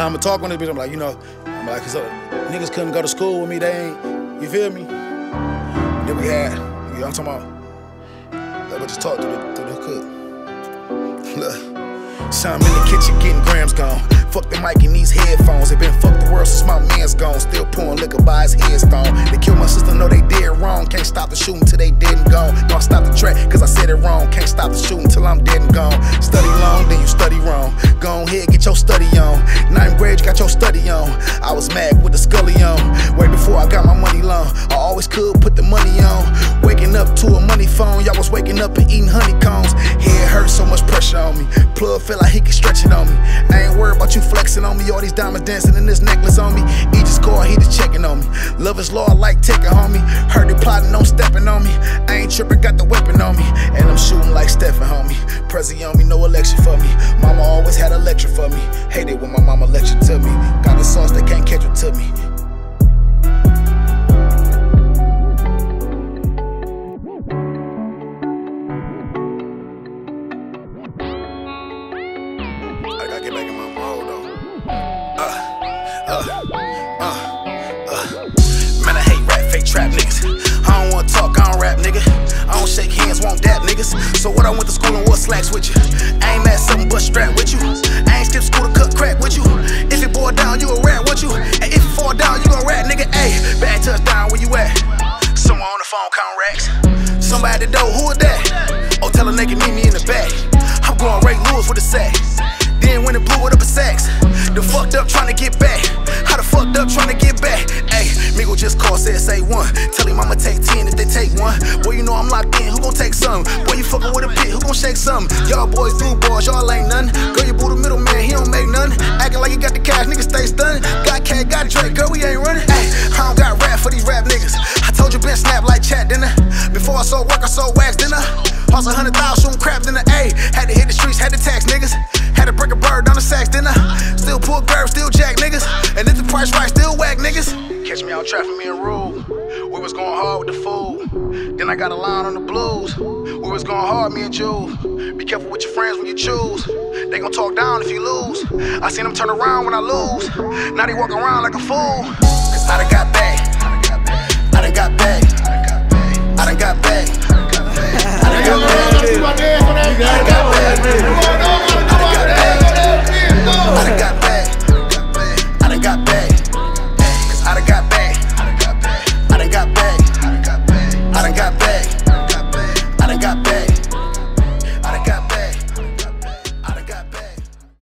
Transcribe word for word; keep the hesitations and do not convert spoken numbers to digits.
how I'ma talk on this bitch. I'm like, you know, I'm like, cause uh, niggas couldn't go to school with me. They ain't, you feel me? Then we had, you know what I'm talking about? Like, but just talk through the, through the cook. Look, so I'm in the kitchen getting grams gone. Fuck the mic in these headphones. They been fuck the world since my man's gone. Still pouring liquor by his headstone. They killed my sister, know they did wrong. Can't stop the shooting till they dead and gone. Don't stop the track, cause I said it wrong. Can't stop the shooting till I'm dead and gone. Study long, then you study wrong. Go ahead, get your study on. Ninth grade, you got your study on. I was mad with the scully on. Way before I got my money long. I always could put the money on. Waking up to a money phone. Y'all was waking up and eating honeycombs. Head hurt, so much pressure on me. Plug feel like he can stretch it on me. I ain't worried about you flexing on me. All these diamonds dancing in this necklace on me. Each score, he just checking on me. Love is law, I like taking homie. Heard they plotting on stepping on me. I ain't tripping, got the weapon on me. And I'm shooting like Stephen, homie. Prezi on me, no election for me. Mama always had a lecture for me. Hated when my mama lectured to me. Got the sauce, they can't catch it to me. I gotta get back in my mode though. Uh, uh, uh, uh. Man, I hate rap, fake trap niggas. I don't wanna talk, I don't rap, nigga. I don't shake hands, won't dap niggas. So what, I went to school and wore slacks with you. I ain't mad something but strapped with you. I ain't skip school to cut crack with you. If it boil down, you a rat, what you? And if it fall down, you gon' rat, nigga. Ayy, bad touchdown, where you at? Someone on the phone, count racks. Somebody at the door, who is that? Oh, tell a nigga meet me in the back. I'm going Ray Lewis with a sack. Then when it blew it up a sax, the fucked up trying to get back. How the fucked up trying to get back? Ayy, Migo just called, said say one. Tell him I'ma take ten if they take one. Boy, you know I'm locked in, who gon' take some? Boy, you fucking with a pit, who gon' shake some? Y'all boys do boys, y'all ain't none. Girl, you boo the middle man, he don't make none. Acting like you got the cash, niggas stay stunned. Got cat, got Drake, girl, we ain't running. Ayy, I don't got rap for these rap niggas. I told you been snap like chat dinner. Before I sold work, I sold wax dinner. House a hundred thousand, shooting crap dinner. Ayy, had to hit the streets, had to tax niggas. Had to break a bird down the sacks dinner. Still pull grab, still jack niggas. And if the price right, still whack niggas. Catch me out traffic, me and Rube. We was going hard with the food. Then I got a line on the blues. We was going hard, me and Jules. Be careful with your friends when you choose. They gon' talk down if you lose. I seen them turn around when I lose. Now they walk around like a fool. Cause I done got back. I done got back. I done got back. I done got back. I done got back. I done got back. I done got back.